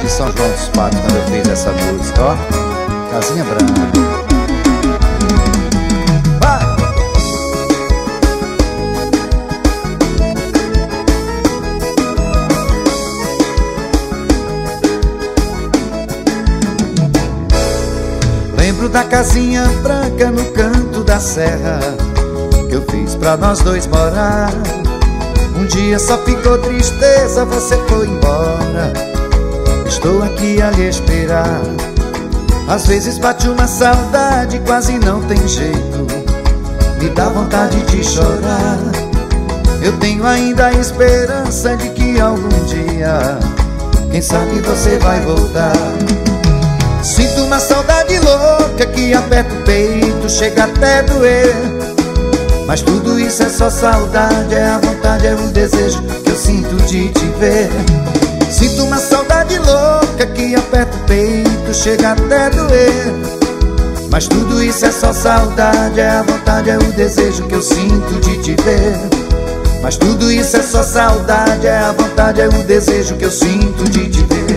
de São João dos Patos quando eu fiz essa música, ó. Casinha Branca. Vai! Lembro da casinha branca no canto da serra que eu fiz pra nós dois morar. Um dia só ficou tristeza, você foi embora. Estou aqui a lhe esperar. Às vezes bate uma saudade, quase não tem jeito, me dá vontade de chorar. Eu tenho ainda a esperança de que algum dia, quem sabe você vai voltar. Sinto uma saudade louca que aperta o peito, chega até doer. Mas tudo isso é só saudade, é a vontade, é o desejo que eu sinto de te ver. Sinto uma saudade louca que aperta o peito, chega até doer. Mas tudo isso é só saudade, é a vontade, é o desejo que eu sinto de te ver. Mas tudo isso é só saudade, é a vontade, é o desejo que eu sinto de te ver.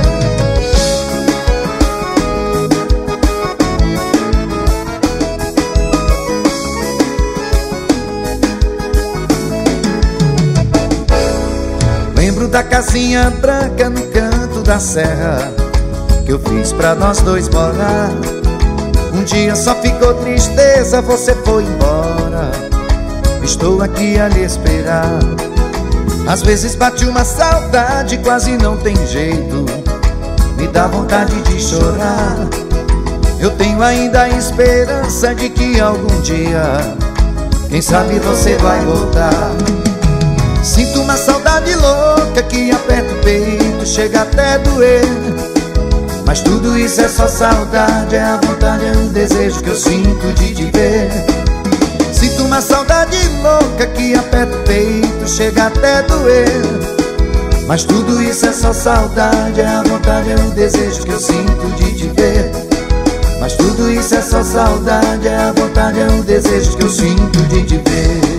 Lembro da casinha branca no canto da serra que eu fiz pra nós dois morar. Um dia só ficou tristeza, você foi embora. Estou aqui a lhe esperar. Às vezes bate uma saudade, quase não tem jeito, me dá vontade de chorar. Eu tenho ainda a esperança de que algum dia, quem sabe você vai voltar. Sinto uma saudade louca que aperta o peito, chega até doer. Mas tudo isso é só saudade, é a vontade, é o desejo que eu sinto de te ver. Sinto uma saudade louca que aperta o peito, chega até doer. Mas tudo isso é só saudade, é a vontade, é o desejo que eu sinto de te ver. Mas tudo isso é só saudade, é a vontade, é o desejo que eu sinto de te ver.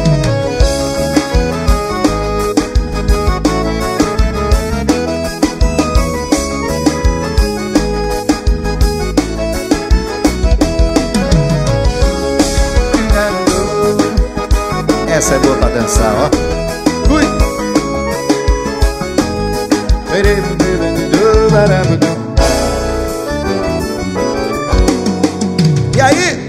Essa é boa pra dançar, ó. Ui! E aí?